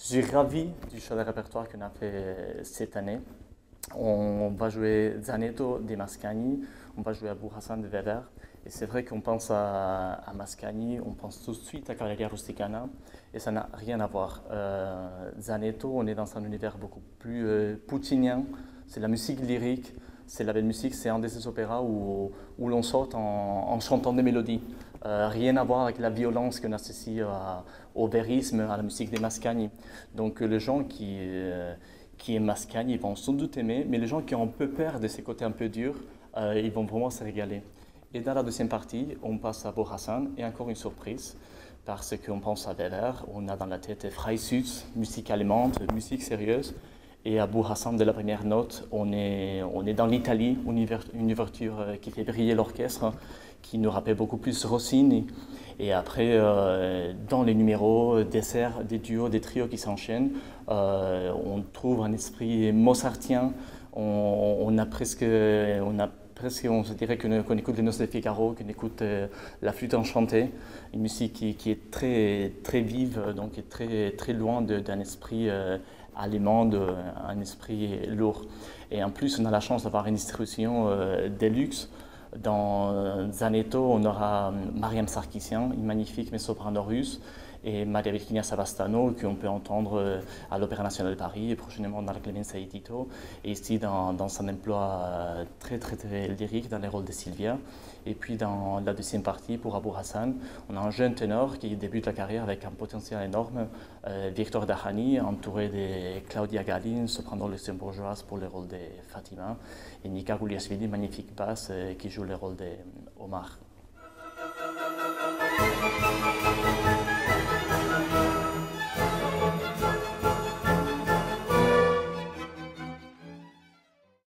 suis ravi du choix de répertoire qu'on a fait cette année. On va jouer Zanetto de Mascagni, on va jouer Abu Hassan de Weber. Et c'est vrai qu'on pense à Mascagni, on pense tout de suite à Cavalleria Rusticana, et ça n'a rien à voir. Zanetto, on est dans un univers beaucoup plus poutinien, c'est la musique lyrique, c'est la belle musique, c'est un de ces opéras où l'on saute en chantant des mélodies. Rien à voir avec la violence qu'on associe au vérisme, à la musique des Mascagni. Donc les gens qui aiment Mascagni, ils vont sans doute aimer, mais les gens qui ont un peu peur de ces côtés un peu durs, ils vont vraiment se régaler. Et dans la deuxième partie, on passe à Abu Hassan, et encore une surprise, parce qu'on pense à Weber, on a dans la tête Freischütz, musique allemande, musique sérieuse, et à Abu Hassan, de la première note, on est dans l'Italie, une ouverture qui fait briller l'orchestre, qui nous rappelle beaucoup plus Rossini. Et après, dans les numéros, des serres, des duos, des trios qui s'enchaînent, on trouve un esprit mozartien. On se dirait qu'on écoute les Noces de Figaro, qu'on écoute la flûte enchantée, une musique qui est très, très vive, donc très, très loin d'un esprit allemand, un esprit lourd. Et en plus, on a la chance d'avoir une distribution deluxe. Dans Zanetto, on aura Mariam Sarkissian, une magnifique mezzo-soprano russe, et Maria Virginia Savastano, qu'on peut entendre à l'Opéra National de Paris et prochainement dans la Clemenza et Tito, et ici dans un emploi très, très, très lyrique dans les rôles de Silvia. Et puis dans la deuxième partie, pour Abu Hassan, on a un jeune ténor qui débute la carrière avec un potentiel énorme, Victor Dahani, entouré de Claudia Gallin, soprano luxembourgeoise pour le rôle de Fatima, et Nika Gouliashvili, magnifique basse, qui joue le rôle de Omar.